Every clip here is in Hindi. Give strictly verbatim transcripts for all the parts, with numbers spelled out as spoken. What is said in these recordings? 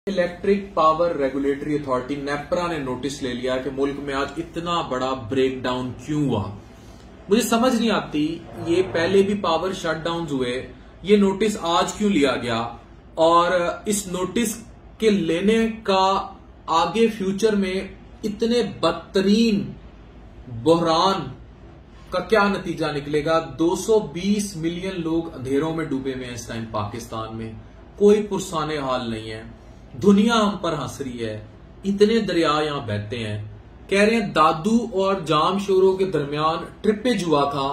Electric power regulatory authority NEPRA ने नोटिस ले लिया कि मुल्क में आज इतना बड़ा ब्रेकडाउन क्यों हुआ। मुझे समझ नहीं आती, ये पहले भी पावर शटडाउन हुए, ये नोटिस आज क्यों लिया गया और इस नोटिस के लेने का आगे फ्यूचर में इतने बदतरीन बहरान का क्या नतीजा निकलेगा। दो सौ बीस मिलियन लोग अंधेरों में डूबे हुए हैं इस टाइम पाकिस्तान में, कोई पुरसाने हाल नहीं है, दुनिया हम पर हंस रही है, इतने दरिया यहां बहते हैं। कह रहे हैं दादू और जाम शोरों के दरमियान ट्रिपेज हुआ था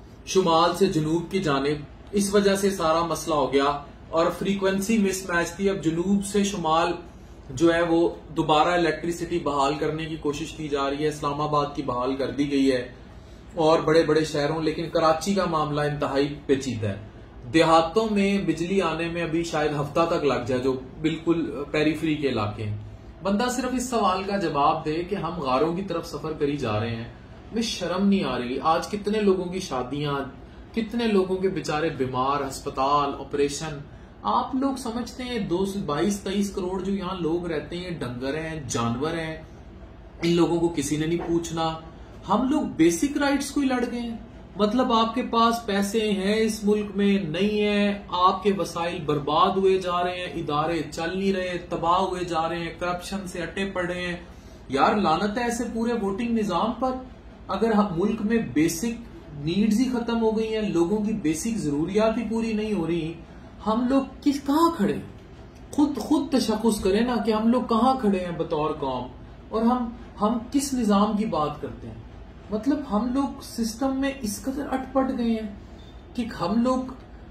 शुमाल से जनूब की जानिब, इस वजह से सारा मसला हो गया और फ्रीक्वेंसी मिसमैच थी। अब जनूब से शुमाल जो है वो दोबारा इलेक्ट्रिसिटी बहाल करने की कोशिश की जा रही है, इस्लामाबाद की बहाल कर दी गई है और बड़े बड़े शहरों, लेकिन कराची का मामला इंतहाई पेचीदा है। देहातों में बिजली आने में अभी शायद हफ्ता तक लग जाए, जो बिल्कुल पेरीफ्री के इलाके हैं। बंदा सिर्फ इस सवाल का जवाब दे कि हम गारों की तरफ सफर करी जा रहे हैं, हमें शर्म नहीं आ रही। आज कितने लोगों की शादियां, कितने लोगों के बेचारे बीमार, अस्पताल, ऑपरेशन। आप लोग समझते हैं दो सौ बाईस तेईस करोड़ जो यहाँ लोग रहते हैं, डंगर हैं, जानवर हैं, इन लोगों को किसी ने नहीं पूछना। हम लोग बेसिक राइट्स को ही लड़ गए हैं। मतलब आपके पास पैसे हैं इस मुल्क में, नहीं है, आपके वसाइल बर्बाद हुए जा रहे हैं, इदारे चल नहीं रहे, तबाह हुए जा रहे हैं, करप्शन से अटे पड़े हैं। यार लानत है ऐसे पूरे वोटिंग निजाम पर। अगर हम मुल्क में बेसिक नीड्स ही खत्म हो गई हैं, लोगों की बेसिक जरूरियात ही पूरी नहीं हो रही, हम लोग किस कहां खड़े? खुद खुद तशख्खुस करें ना कि हम लोग कहां खड़े हैं बतौर कौम, और हम हम किस निजाम की बात करते हैं। मतलब हम लोग सिस्टम में इस कदर अटपट गए हैं कि हम लोग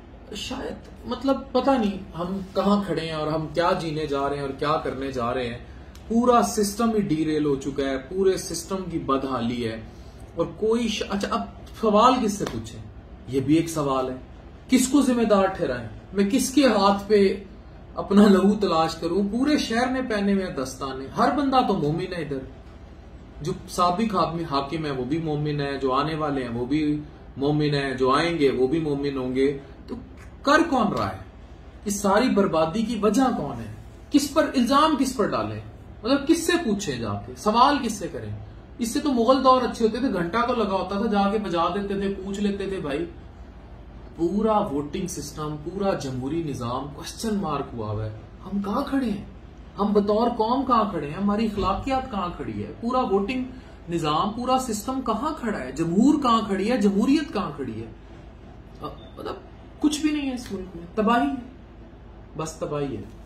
शायद, मतलब पता नहीं हम कहां खड़े हैं और हम क्या जीने जा रहे हैं और क्या करने जा रहे हैं। पूरा सिस्टम ही डीरेल हो चुका है, पूरे सिस्टम की बदहाली है और कोई श... अच्छा, अब सवाल किससे पूछे, ये भी एक सवाल है। किसको जिम्मेदार ठहराएं? मैं किसके हाथ पे अपना लहू तलाश करूं? पूरे शहर में पहने हुए दस्ताने, हर बंदा तो मोमिन है इधर, जो साबिक हाकिम है वो भी मोमिन है, जो आने वाले हैं वो भी मोमिन है, जो आएंगे वो भी मोमिन होंगे। तो कर कौन रहा है? इस सारी बर्बादी की वजह कौन है? किस पर इल्जाम, किस पर डालें? मतलब किससे पूछे जाके, सवाल किससे करें? इससे तो मुगल दौर अच्छे होते थे, घंटा तो लगा होता था, जाके बजा देते थे, पूछ लेते थे भाई। पूरा वोटिंग सिस्टम, पूरा जमहूरी निजाम क्वेश्चन मार्क हुआ है। हम कहां खड़े हैं? हम बतौर कौम कहां खड़े हैं? हमारी अखलाकियात कहां खड़ी है? पूरा वोटिंग निजाम, पूरा सिस्टम कहां खड़ा है? जमहूर कहां खड़ी है? जमहूरियत कहां खड़ी है? मतलब कुछ भी नहीं है इस मुल्क में, तबाही है, बस तबाही है।